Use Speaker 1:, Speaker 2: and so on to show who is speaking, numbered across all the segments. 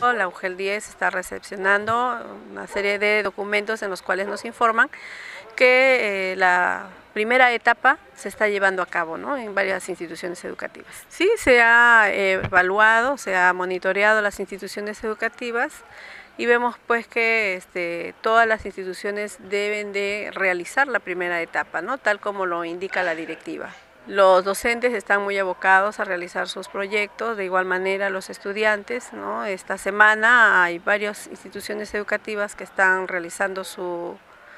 Speaker 1: La UGEL 10 está recepcionando una serie de documentos en los cuales nos informan que la primera etapa se está llevando a cabo, ¿no?, en varias instituciones educativas. Sí, se ha evaluado, se ha monitoreado las instituciones educativas y vemos pues que todas las instituciones deben de realizar la primera etapa, ¿no?, tal como lo indica la directiva. Los docentes están muy abocados a realizar sus proyectos, de igual manera los estudiantes, ¿no? Esta semana hay varias instituciones educativas que están realizando sus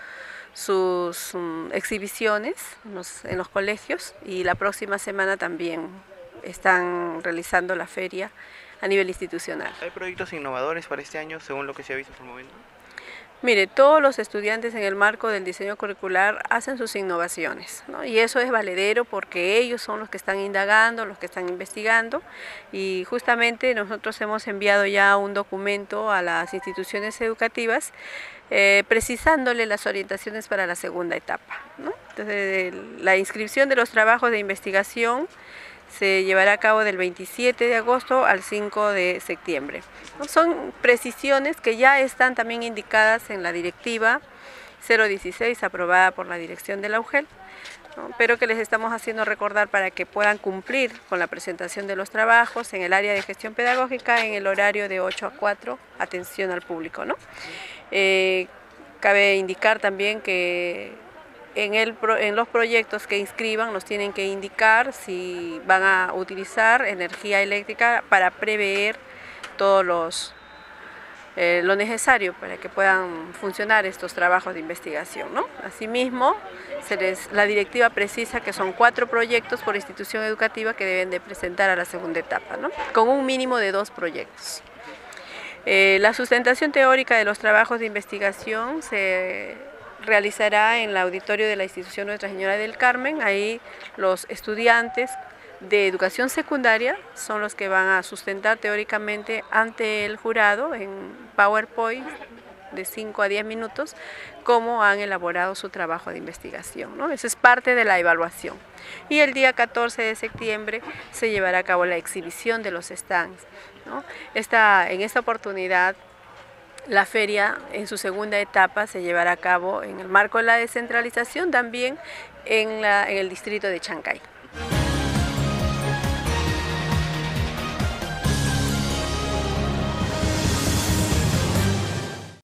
Speaker 1: exhibiciones en los colegios, y la próxima semana también están realizando la feria a nivel institucional.
Speaker 2: ¿Hay proyectos innovadores para este año según lo que se ha visto hasta el momento?
Speaker 1: Mire, todos los estudiantes en el marco del diseño curricular hacen sus innovaciones, ¿no? Y eso es valedero porque ellos son los que están indagando, los que están investigando, y justamente nosotros hemos enviado ya un documento a las instituciones educativas precisándole las orientaciones para la segunda etapa, ¿no? Entonces, la inscripción de los trabajos de investigación se llevará a cabo del 27 de agosto al 5 de septiembre. Son precisiones que ya están también indicadas en la directiva 016 aprobada por la dirección de la UGEL, ¿no?, pero que les estamos haciendo recordar para que puedan cumplir con la presentación de los trabajos en el área de gestión pedagógica en el horario de 8 a 4, atención al público, ¿no? Cabe indicar también que en los proyectos que inscriban nos tienen que indicar si van a utilizar energía eléctrica para prever todos lo necesario para que puedan funcionar estos trabajos de investigación, ¿no? Asimismo, la directiva precisa que son 4 proyectos por institución educativa que deben de presentar a la segunda etapa, ¿no?, con un mínimo de 2 proyectos. La sustentación teórica de los trabajos de investigación se realizará en el auditorio de la institución Nuestra Señora del Carmen. Ahí los estudiantes de educación secundaria son los que van a sustentar teóricamente ante el jurado en PowerPoint de 5 a 10 minutos cómo han elaborado su trabajo de investigación, ¿no? Eso es parte de la evaluación. Y el día 14 de septiembre se llevará a cabo la exhibición de los stands, ¿no? En esta oportunidad, la feria en su segunda etapa se llevará a cabo en el marco de la descentralización, también en el distrito de Chancay.